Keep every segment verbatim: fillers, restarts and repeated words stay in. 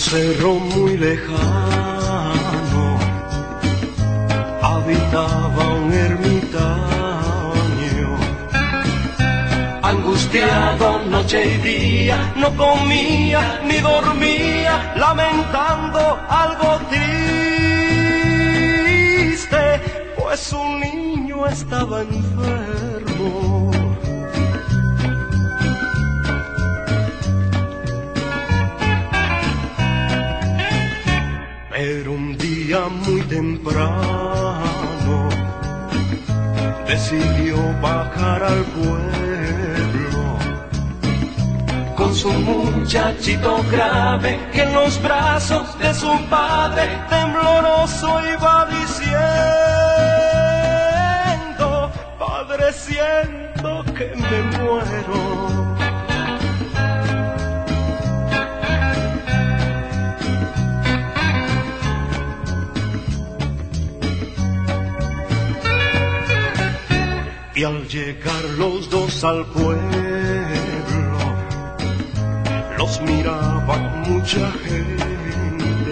cerro muy lejano habitaba un ermitaño. Angustiado noche y día, no comía ni dormía, lamentando algo triste, pues su niño estaba enfermo. Pero un día muy temprano decidió bajar al pueblo con su muchachito grave, que en los brazos de su padre tembloroso iba diciendo: Padre, siento que me muero. Y al llegar los dos al pueblo, los miraba mucha gente.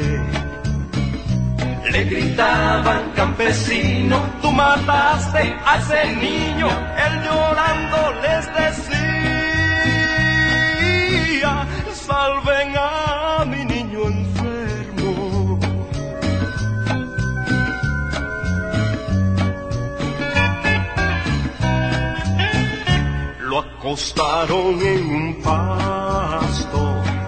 Le gritaban: campesino, tú mataste a ese niño. Él llorando les decía: salven a mi niño enfermo. Lo acostaron en un pasto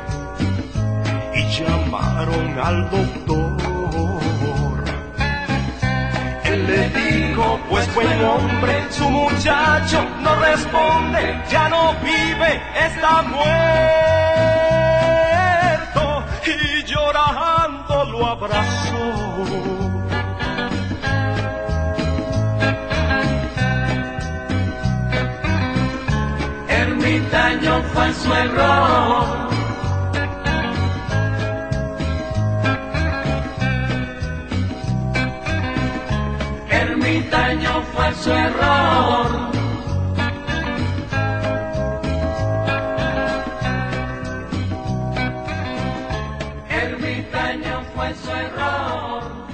y llamaron al doctor. Él le dijo: pues buen hombre, su muchacho no responde, ya no vive, está muerto. Y llorando lo abrazó. Ermitaño fue su error. Ermitaño fue su error. Ermitaño fue su error.